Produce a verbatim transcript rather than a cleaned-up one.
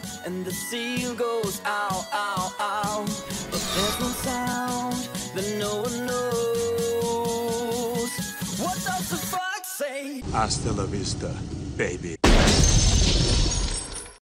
and the seal goes ow, ow, ow. But there's one sound that no one knows. What does the fox say? Hasta la vista, baby.